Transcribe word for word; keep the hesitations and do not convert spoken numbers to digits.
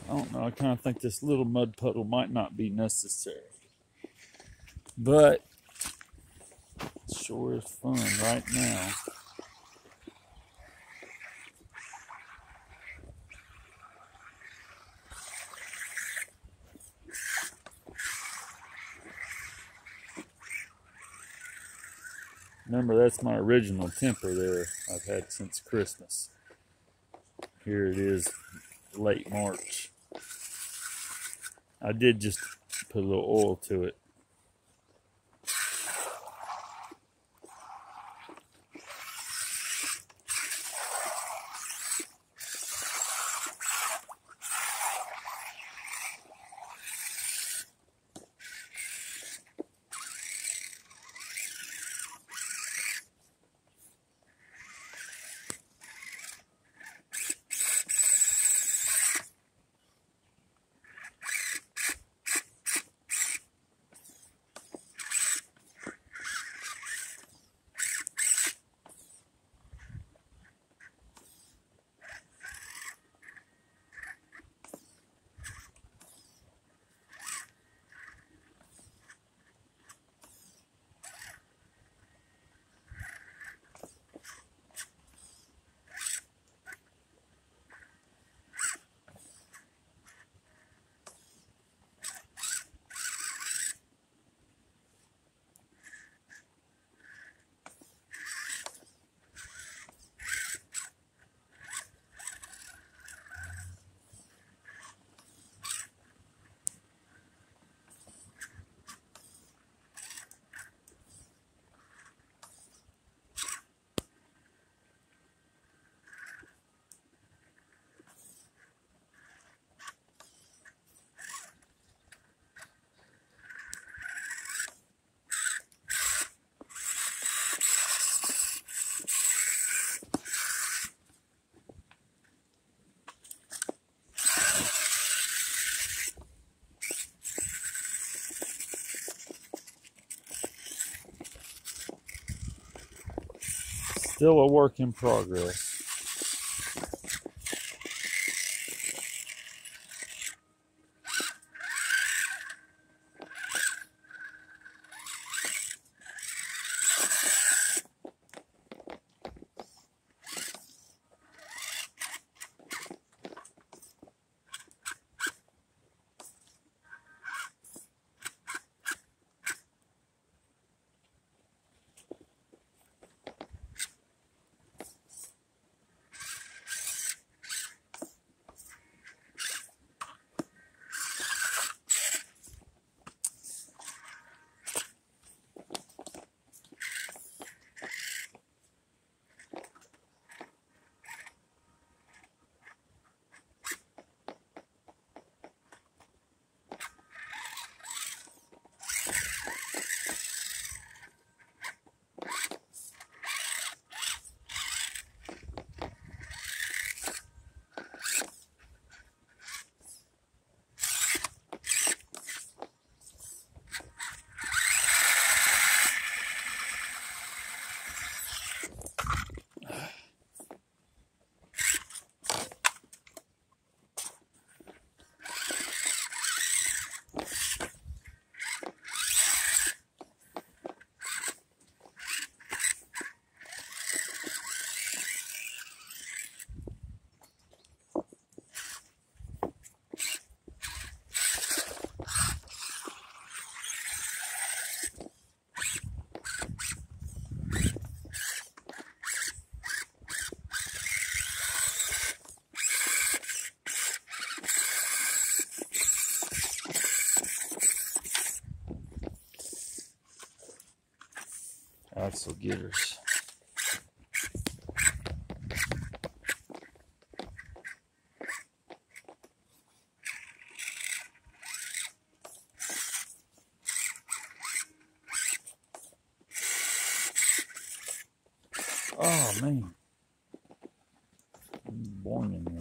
I don't know. I kind of think this little mud puddle might not be necessary. But it sure is fun right now. Remember, that's my original temper there I've had since Christmas. Here it is, late March. I did just put a little oil to it. Still a work in progress. Axle getters. Oh man, boing.